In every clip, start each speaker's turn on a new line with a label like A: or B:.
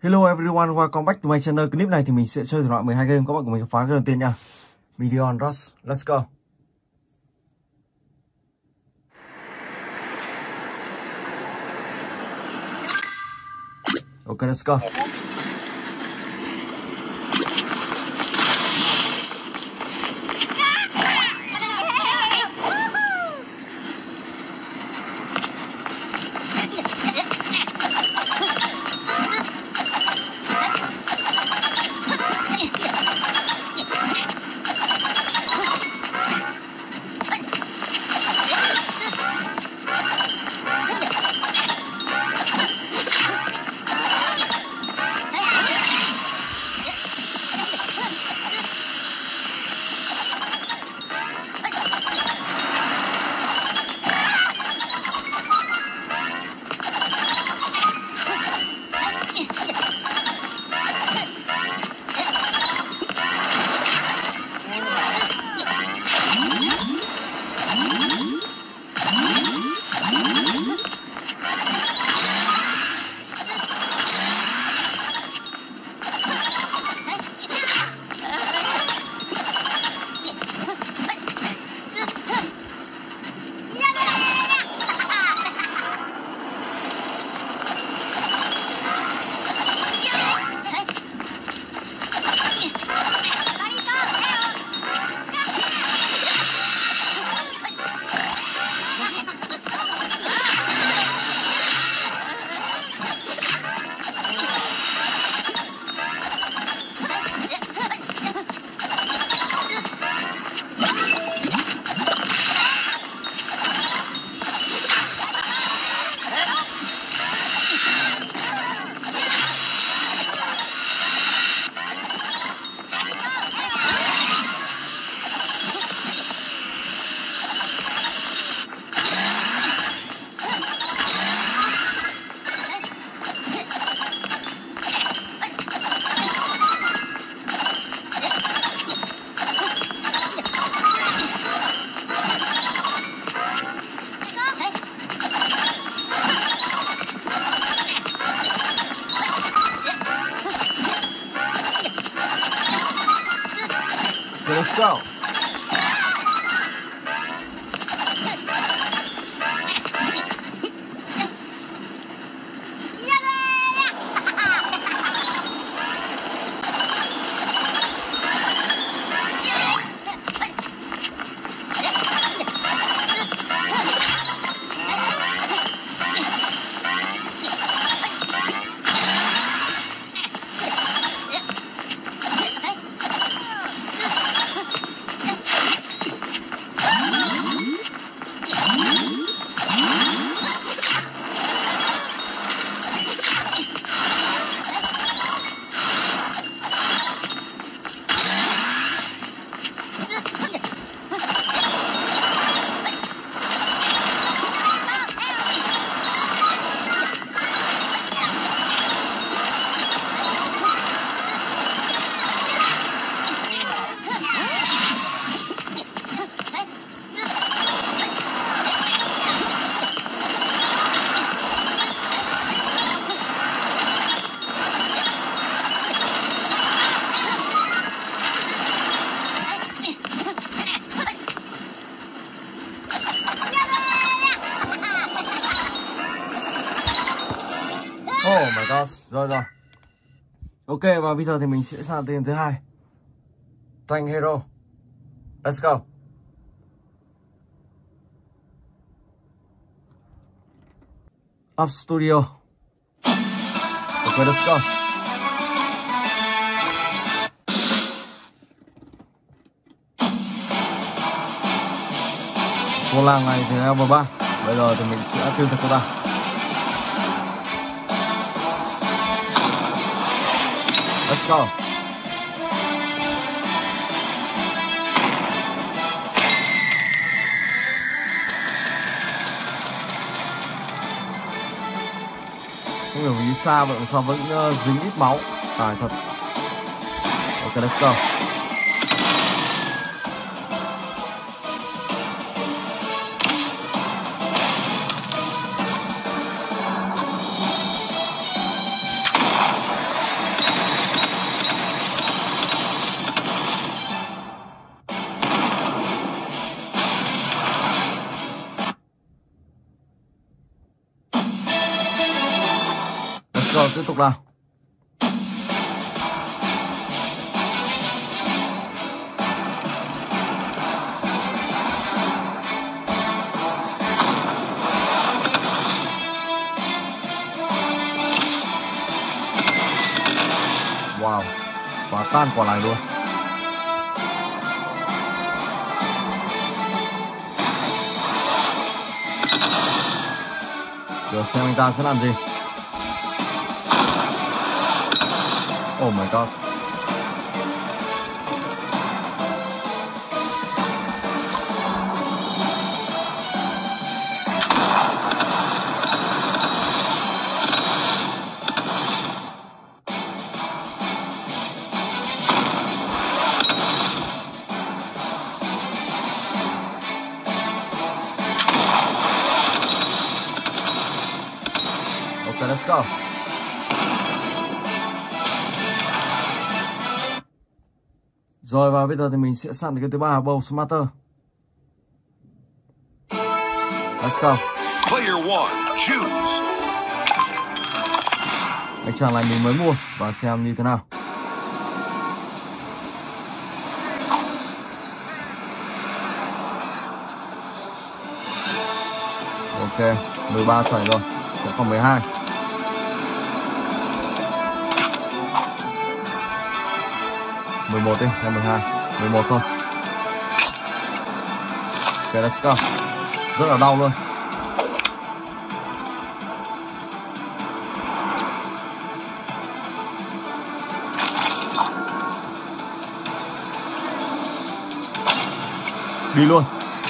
A: Hello everyone, welcome back to my channel. Clip này thì mình sẽ chơi thể loại 12 game. Các bạn cùng mình phá game đầu tiên nha. Million Rush, let's go. Okay, let's go. Let's go. Oh my god, rồi. Ok, và bây giờ thì mình sẽ sang tên thứ hai. Tank Hero. Let's go. Up Studio. Ok, let's go. Cô làng này thì level 3. Bây giờ thì mình sẽ tiêu diệt cô ta. Let's go. Không hiểu vì xa vậy mà sao vẫn dính ít máu. Tài thật. Ok, let's go. tiếp tục nào. Wow, phá tan quả này luôn. Giờ xem anh ta sẽ làm gì. Oh my god. Okay, let's go. Rồi và bây giờ thì mình sẽ sẵn cái thứ ba, Bow Smarter. Let's go.
B: Player one, choose.
A: Anh chàng này mình mới mua và xem như thế nào. Ok, 13 sợi rồi, sẽ còn 12. Đi, hay 12, 11 thôi. Ok, let's go. Rất là đau luôn. Đi luôn.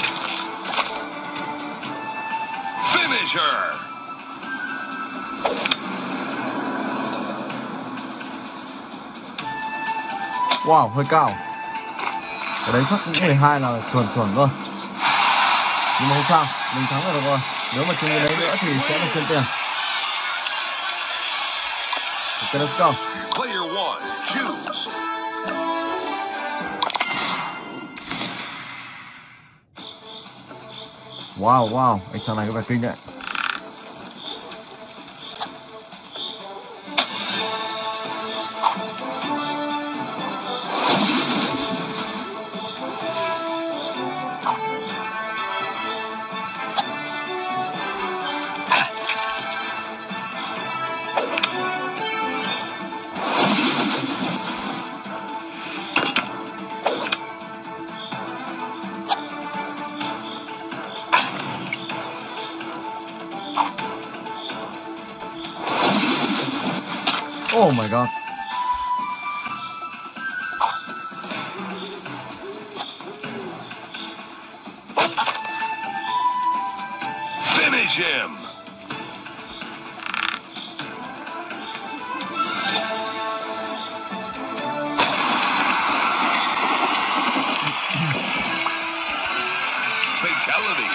B: Finisher.
A: Wow, hơi cao. Ở đấy chắc cũng 12 là chuẩn thôi. Nhưng mà không sao, mình thắng rồi được rồi. Nếu mà chúng mình lấy nữa thì sẽ được thêm tiền. Ok, let's go.
B: Player one, choose.
A: Wow, anh chàng này có vẻ kinh đấy. Oh my god.
B: Finish him. Fatality.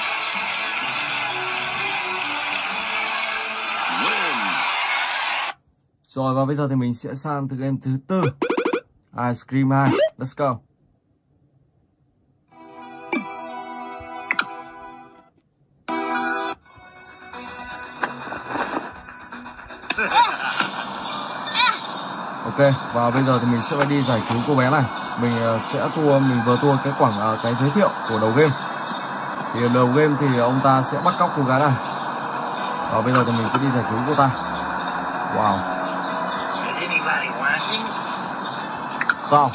A: Rồi và bây giờ thì mình sẽ sang từ game thứ tư, Ice Cream 2. Let's go. Ok, và bây giờ thì mình sẽ phải đi giải cứu cô bé này. Mình mình vừa tua cái giới thiệu của đầu game. Thì đầu game thì ông ta sẽ bắt cóc cô gái này. Và bây giờ thì mình sẽ đi giải cứu cô ta. Wow. Stop.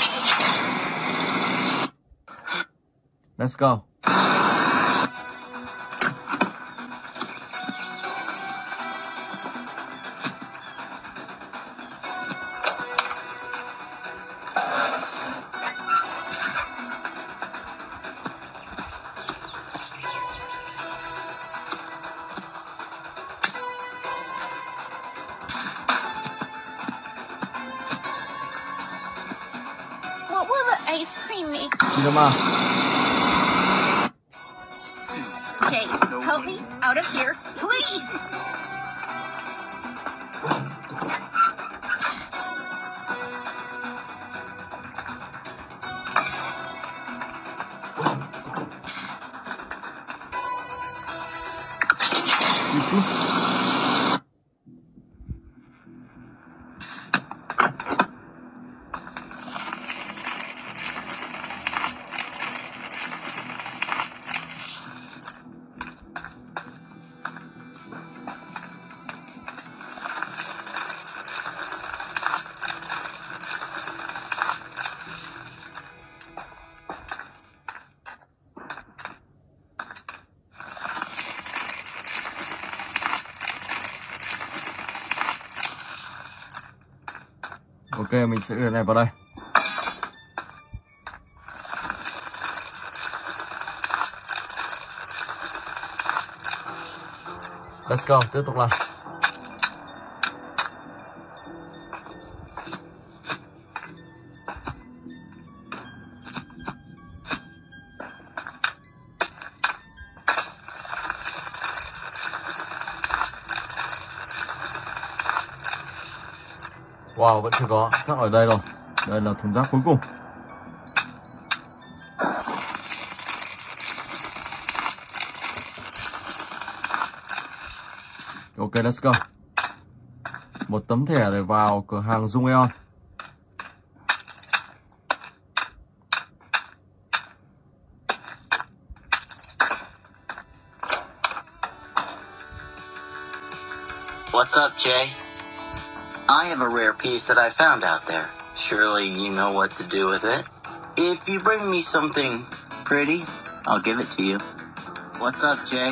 A: Let's go.
C: What will the ice cream make?
A: Cinema.
C: Jake, help me out of here, please.
A: Ok, mình sẽ đưa này vào đây. Let's go, tiếp tục làm. Wow, vẫn chưa có, chắc ở đây rồi. Đây là thùng rác cuối cùng. Ok, let's go. Một tấm thẻ để vào cửa hàng Dung Eon.
D: What's up, Jay? I have a rare piece that I found out there. Surely you know what to do with it. If you bring me something pretty, I'll give it to you. What's up, Jay?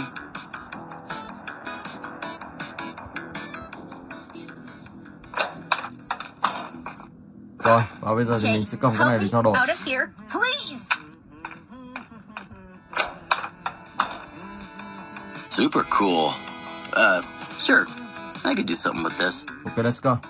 A: Rồi, và bây giờ thì mình sẽ cầm cái này để trao đổi.
C: Out of here, please.
D: Super cool. Sure. I could do something with this.
A: Ok, let's go.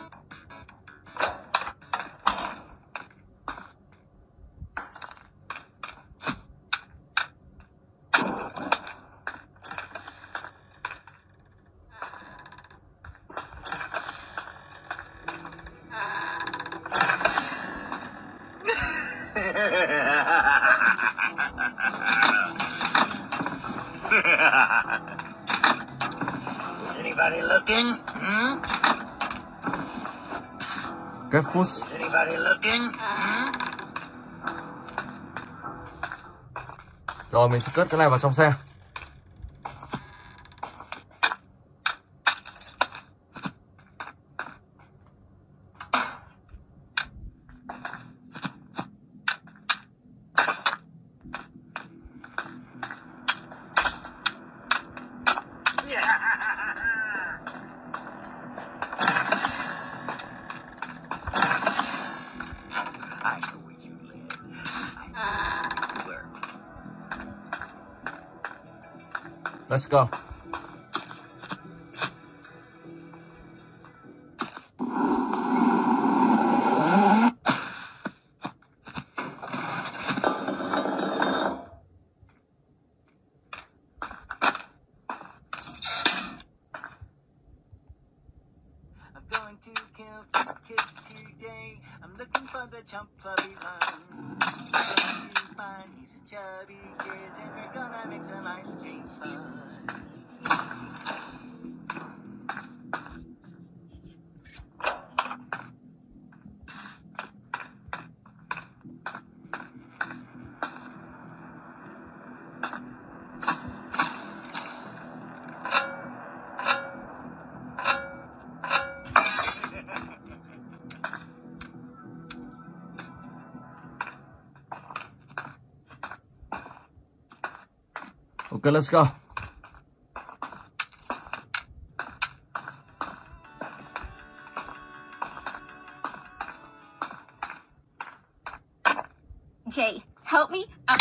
D: Is anybody looking?
A: Careful.
D: Is anybody looking?
A: Rồi, mình sẽ cất cái này vào trong xe.
D: I know where you live. Where?
A: Let's go.
D: I'm going to kill some kids today. I'm looking for the chump puppy one. I'm going to find me some chubby kids and we're gonna make some ice cream fun.
A: Ok, let's go.
C: Jay, help me out.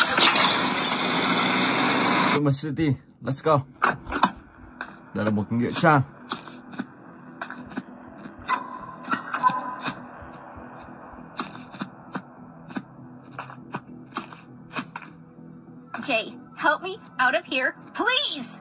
A: Summer City, let's go. Đây là một nghĩa trang.
C: Jay, help me out of here, please.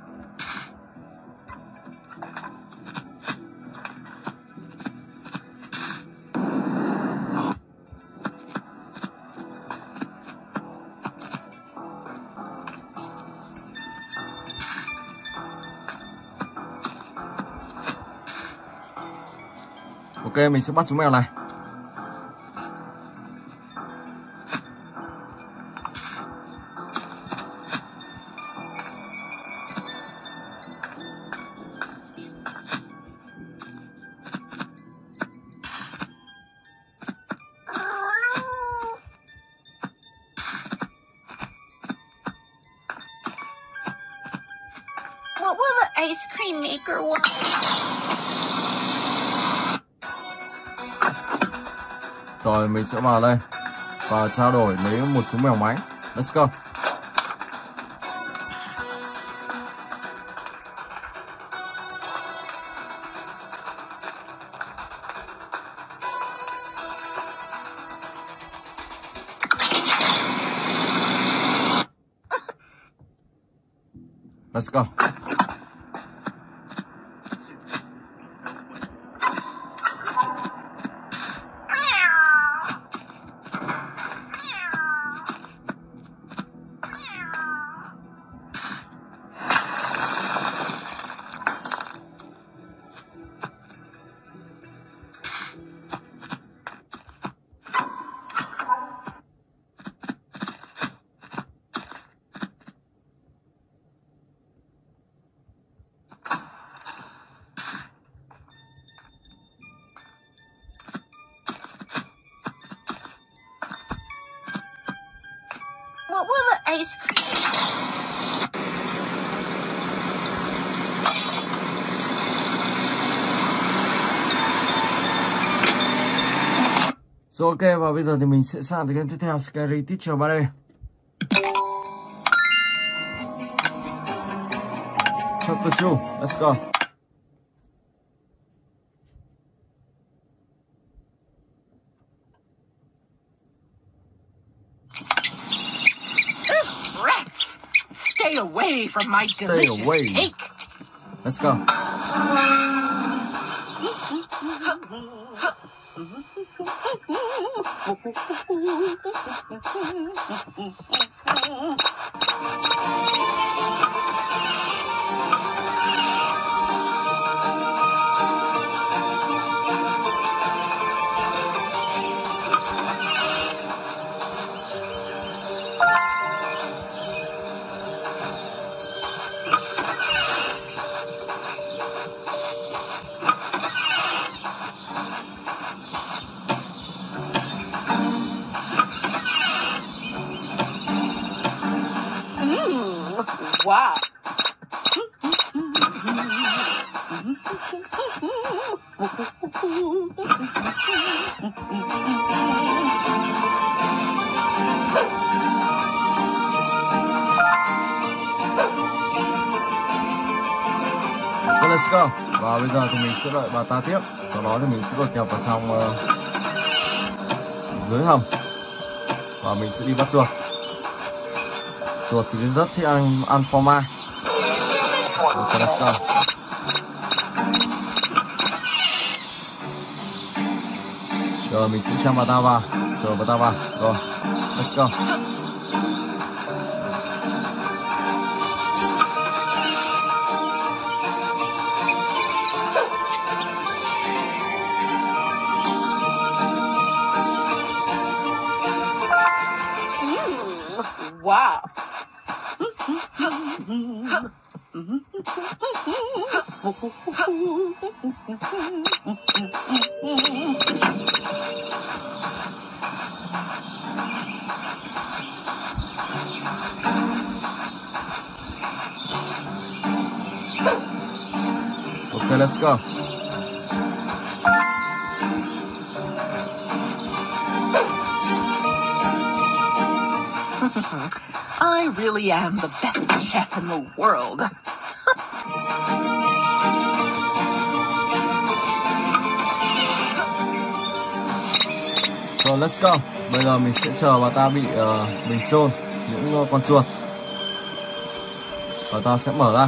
A: Ok, mình sẽ bắt chú mèo này.
C: What will the ice cream maker want?
A: Rồi mình sẽ vào đây và trao đổi lấy một chú mèo máy. Let's go. Let's go.
C: What will the ice
A: Rồi ok, và bây giờ thì mình sẽ sang tới game tiếp theo, Scary Teacher 3D. Chapter 2, let's go.
E: Rats! Stay away from my
A: Stay
E: delicious
A: away.
E: cake.
A: Let's go.
E: Wow.
A: Let's go. Và bây giờ thì mình sẽ đợi bà ta tiếp. Sau đó thì mình sẽ đột nhập vào trong dưới hầm. Và mình sẽ đi bắt chuột. Chuột thì rất thích ăn phô mai. Ok, let's go. Rồi mình sẽ xem bà ta vào. Chờ bà ta vào. Rồi, let's go.
E: Wow.
A: Okay, let's go.
E: I really am the best chef in the world.
A: Rồi, let's go. Bây giờ mình sẽ chờ bà ta bị mình chôn những con chuột. Bà ta sẽ mở ra.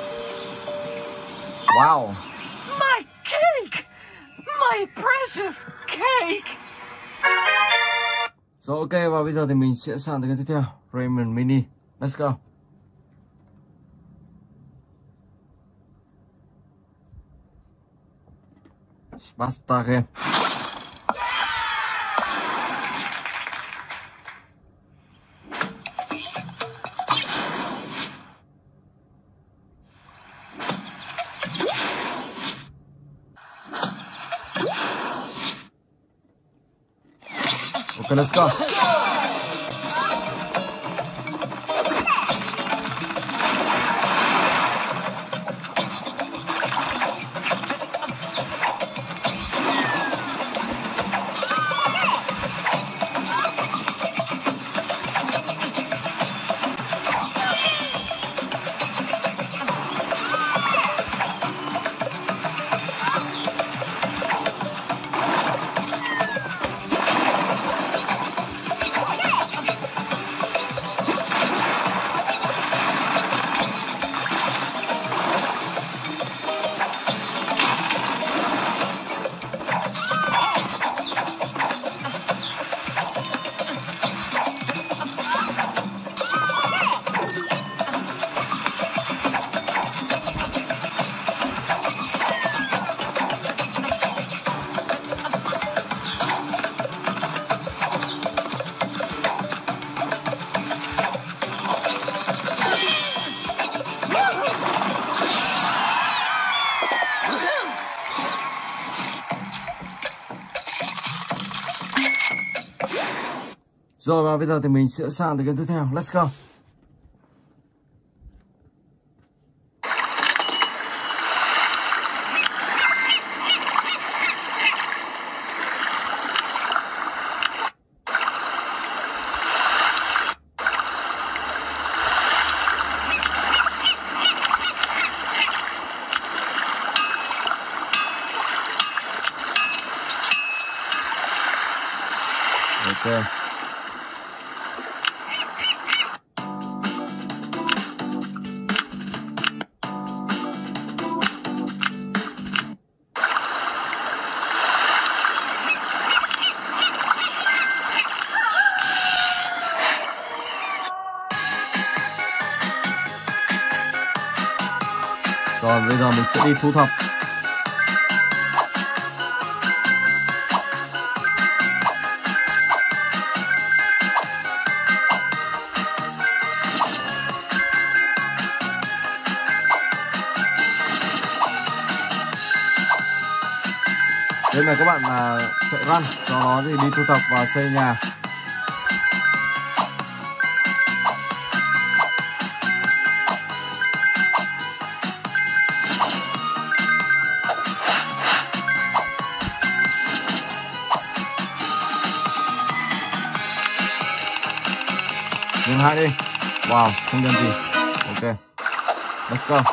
A: Wow.
E: My cake! My precious cake!
A: Rồi ok, và bây giờ thì mình sẽ sang tới cái tiếp theo, Raymond Mini. Let's go. Basta game. Okay, let's go. Rồi và bây giờ thì mình sẽ sang tới game tiếp theo. Let's go. Ok. Rồi bây giờ mình sẽ đi thu thập. Đây là các bạn chạy run, sau đó thì đi thu thập và xây nhà. Game 2 đi. Wow, không nhân gì. Ok. Let's go.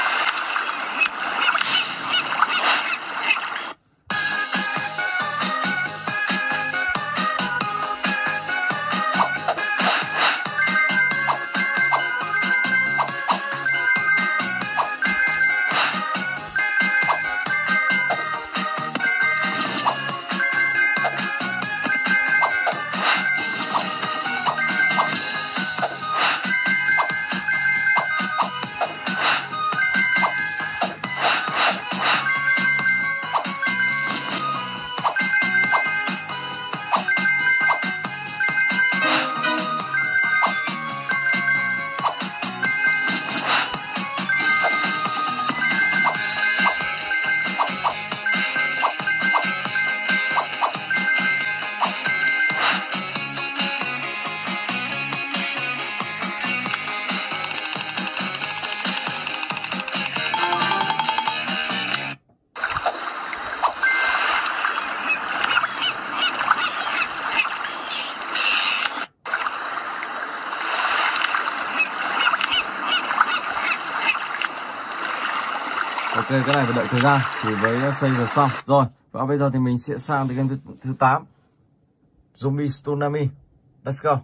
A: Ok, cái này phải đợi thời gian thì mới xây được xong. Rồi, và bây giờ thì mình sẽ sang tới game thứ 8. Zombie Tsunami. Let's go.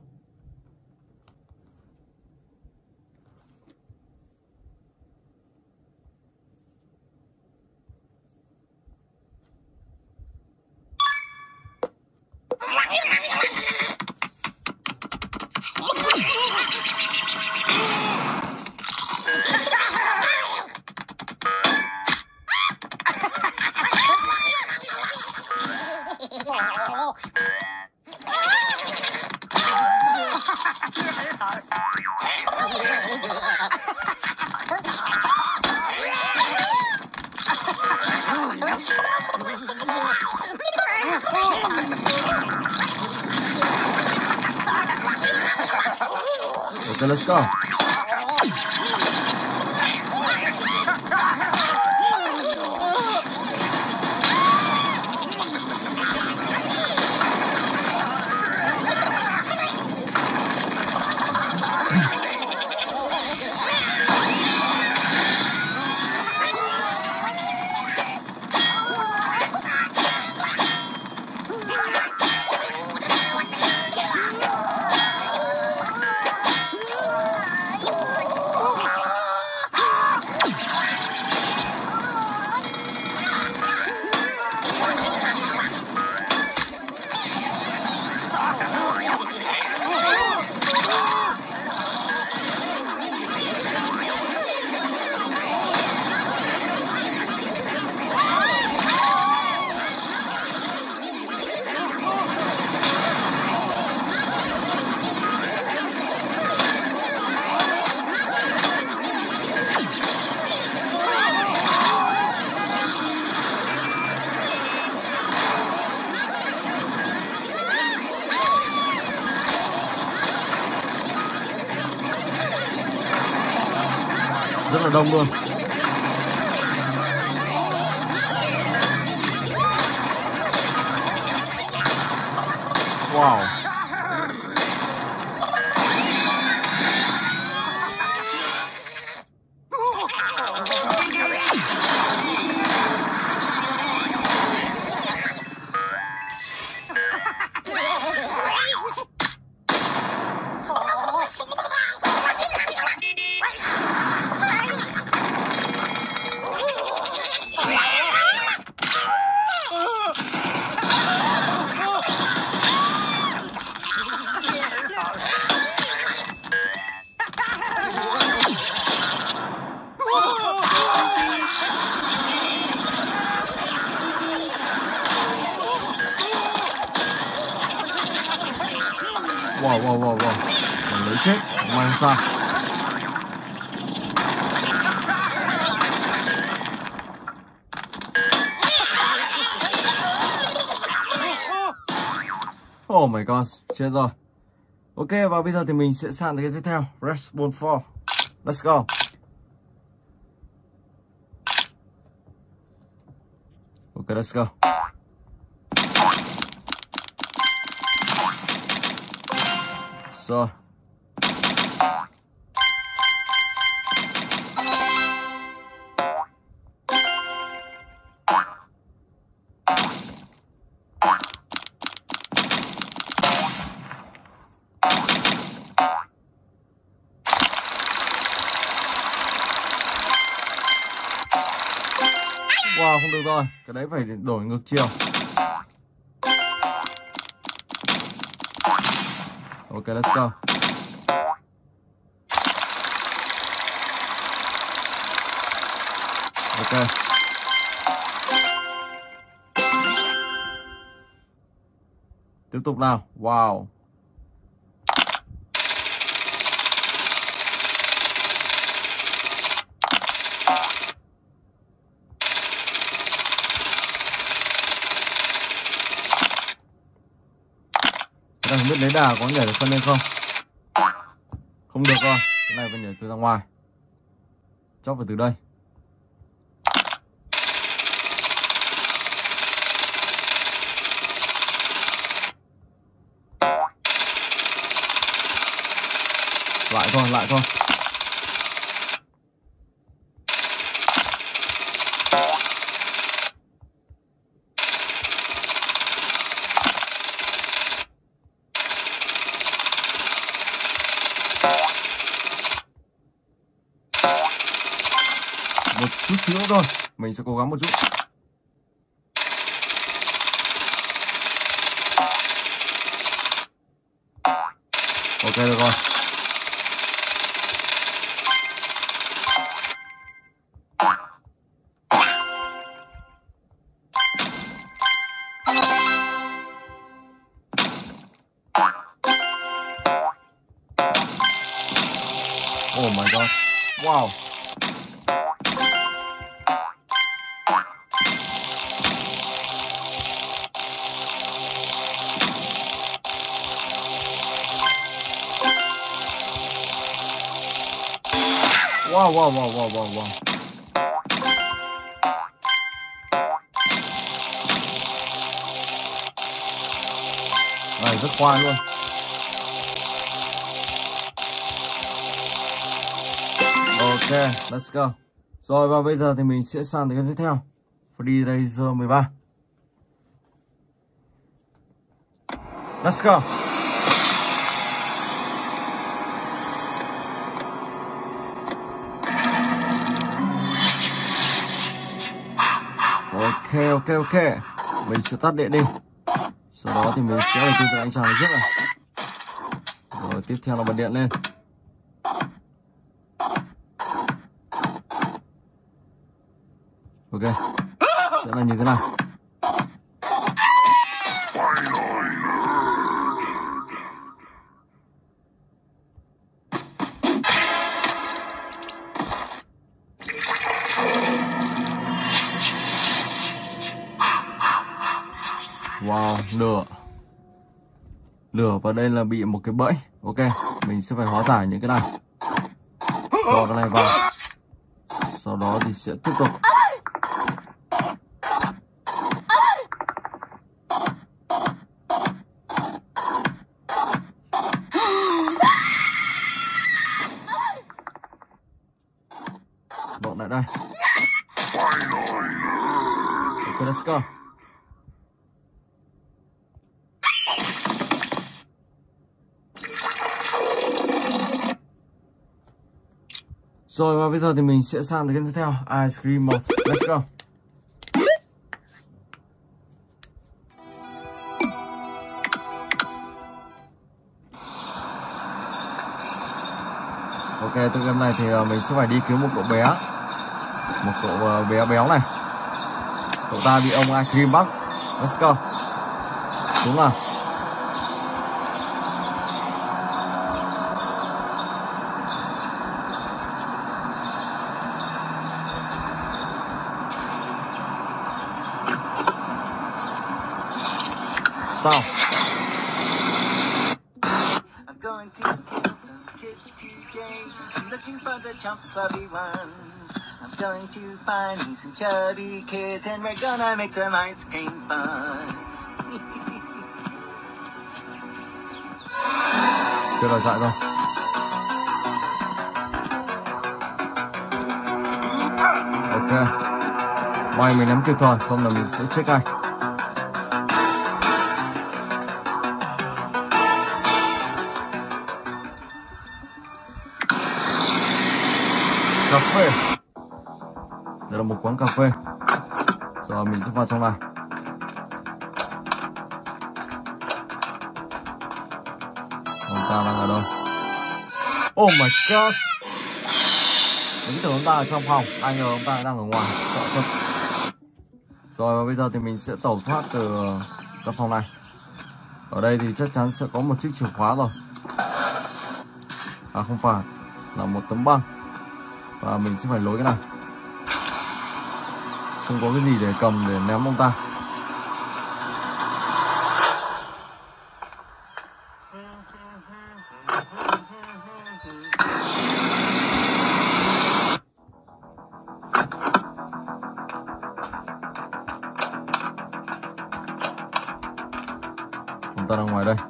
A: Okay, let's go. rất là đông luôn. Wow. Wow. Còn lấy chết, ngoài không sao. Oh my god, chết rồi. Ok, và bây giờ thì mình sẽ sang cái tiếp theo, Respawn 4. Let's go. Ok, let's go. Rồi. Wow, không được rồi. Cái đấy phải đổi ngược chiều. Ok, let's go. Ok. Tiếp tục nào. Wow. Cái này không biết lấy đà có nhảy được phân lên không? Không được rồi. Cái này phải nhảy từ ra ngoài. Chóc vào từ đây. Lại thôi. Một chút xíu thôi, mình sẽ cố gắng một chút. Ok, được rồi. Oh my gosh. Wow. Wow. Này rất khoai luôn. Ok, let's go. Rồi và bây giờ thì mình sẽ sang tới cái tiếp theo, Free Racer 13. Let's go. Ok. Mình sẽ tắt điện đi. Sau đó thì mình sẽ đầu tư cho anh chàng này trước này. Rồi tiếp theo là bật điện lên. Ok. Sẽ là như thế này. Wow, lửa vào đây là bị một cái bẫy. Ok, mình sẽ phải hóa giải những cái này. Cho cái này vào. sau đó thì sẽ tiếp tục. Bọn lại đây. Ok, let's go. Rồi và bây giờ thì mình sẽ sang tới game tiếp theo, Ice Cream Mode. Let's go. Ok, từ game này thì mình sẽ phải đi cứu một cậu bé. Một cậu bé béo này. Cậu ta bị ông Ice Cream bắt. Let's go. Xuống nào. Stop.
D: I'm going to kill some kids today. I'm looking for the chump puppy one. I'm going to find me some chubby kids and we're gonna make some ice cream fun.
A: Chưa đòi chạy đâu. Ok. May mình nắm kịp thời, không là mình sẽ chết ngay. Cà phê. Đây là một quán cà phê. Rồi mình sẽ vào trong này. Ông ta đang ở đâu? Oh my god. Mình tưởng ông ta ở trong phòng, ai ngờ ông ta đang ở ngoài, sợ thật. Rồi và bây giờ thì mình sẽ tẩu thoát từ căn phòng này. Ở đây thì chắc chắn sẽ có một chiếc chìa khóa rồi. À không phải, là một tấm băng. Và mình sẽ phải lối cái này. Không có cái gì để cầm để ném ông ta. Ông ta đang ngoài đây.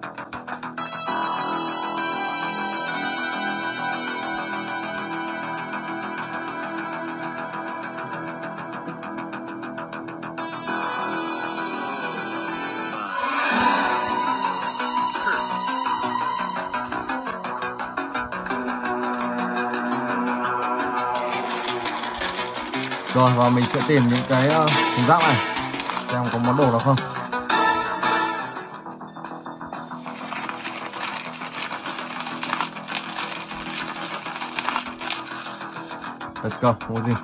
A: Rồi và mình sẽ tìm những cái thùng rác này xem có món đồ nào không. Let's go, không có gì.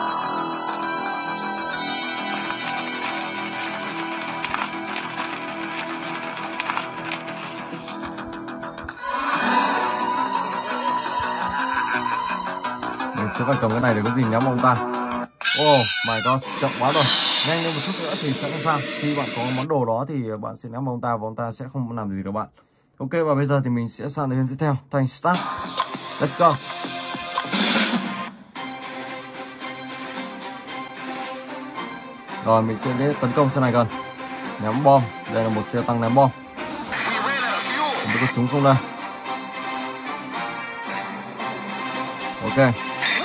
A: Mình sẽ phải cầm cái này để có gì ném ông ta. Oh my god, chậm quá rồi. Nhanh lên một chút nữa thì sẽ không sao. Khi bạn có món đồ đó thì bạn sẽ ném ông ta và ông ta sẽ không làm gì được bạn. Ok, và bây giờ thì mình sẽ sang đến tiếp theo. Thành start. Let's go. Rồi mình sẽ đến tấn công xe này gần. Ném bom. Đây là một xe tăng ném bom. Không biết có trúng không đây. Ok.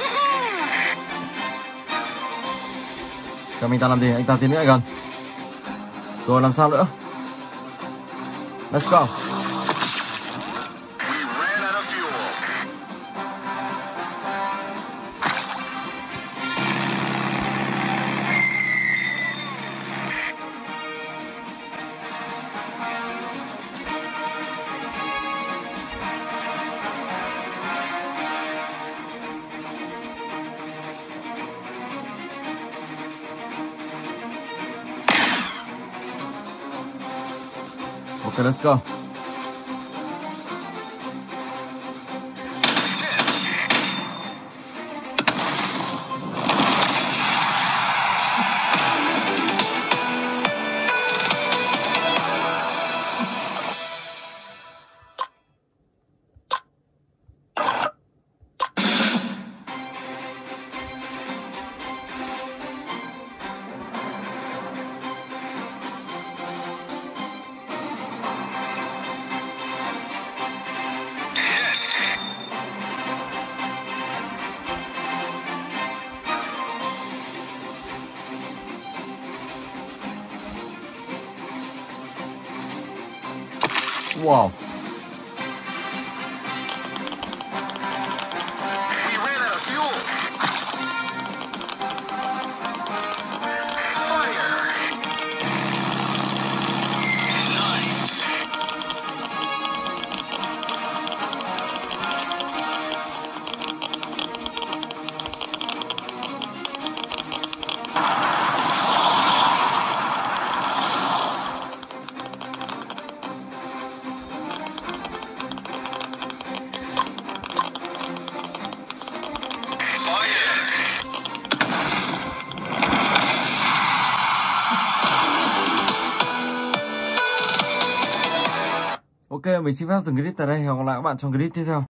A: Xem anh ta làm gì, anh ta tiến lại gần. Rồi làm sao nữa. Let's go. Okay, let's go. Wow.
B: We ran out of fuel. Fire. Nice.
A: Ok, mình xin phép dừng clip tại đây. Hẹn gặp lại các bạn trong clip tiếp theo.